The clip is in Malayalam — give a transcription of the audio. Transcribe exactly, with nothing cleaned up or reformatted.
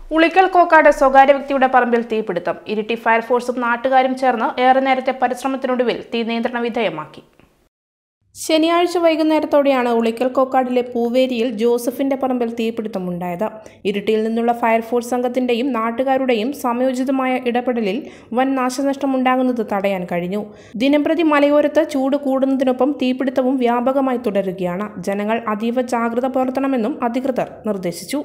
ഉളിക്കൽ കോക്കാട് സ്വകാര്യ വ്യക്തിയുടെ പറമ്പിൽ തീപിടുത്തം. ഇരിട്ടി ഫയർഫോഴ്സും നാട്ടുകാരും ചേർന്ന് ഏറെ നേരത്തെ പരിശ്രമത്തിനൊടുവിൽ തീ നിയന്ത്രണ വിധേയമാക്കി. ശനിയാഴ്ച വൈകുന്നേരത്തോടെയാണ് ഉളിക്കൽ കോക്കാടിലെ പൂവേരിയിൽ ജോസഫിന്റെ പറമ്പിൽ തീപിടുത്തമുണ്ടായത്. ഇരിട്ടിയിൽ നിന്നുള്ള ഫയർഫോഴ്സ് സംഘത്തിന്റെയും നാട്ടുകാരുടെയും സമയോചിതമായ ഇടപെടലിൽ വൻ നാശനഷ്ടമുണ്ടാകുന്നത് തടയാൻ കഴിഞ്ഞു. ദിനംപ്രതി മലയോരത്ത് ചൂട് കൂടുന്നതിനൊപ്പം തീപിടുത്തവും വ്യാപകമായി തുടരുകയാണ്. ജനങ്ങൾ അതീവ ജാഗ്രത പുലർത്തണമെന്നും അധികൃതർ നിർദ്ദേശിച്ചു.